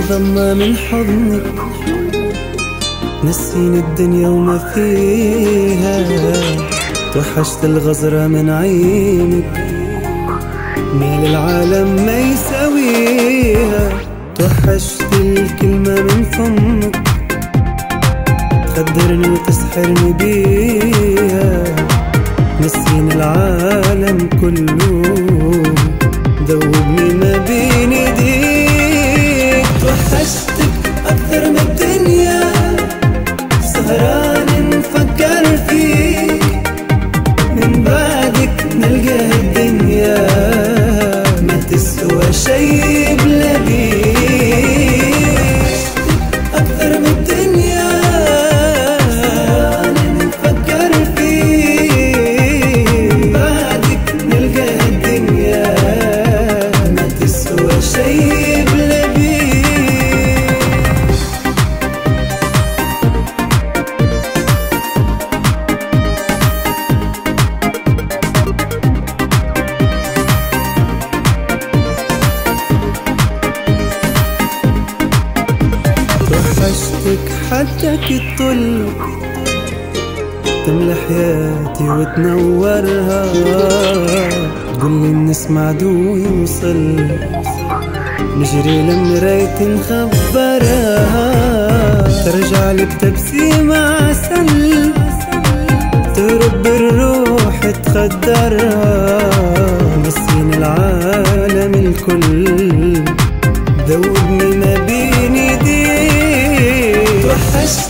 ضمة من حضنك، نسيني الدنيا وما فيها. توحشت الغزرة من عينك، مال العالم ما يساويها. توحشت الكلمة من فمك، تخدرني وتسحرني بيها. نسيني العالم كله، ذوبني ما بين ايديك. توحشتك اكثر من الدنيا، سهران نفكر فيك. من بعدك نلقى الدنيا ما تسوى شي بلا بيك. اكثر من الدنيا، سهران نفكر فيك. من بعدك نلقى الدنيا ما تسوى شي بلا بيك. توحشتك حدك الطل، تملى حياتي وتنورها. تقولي نسمع عدو يوصل، نجري لمراية نخبرها. ترجع لي بتبسيمة عسل، تهرب بالروح تخدرها. نسيني العالم الكل، ذوبني ما بين ايديك. توحشت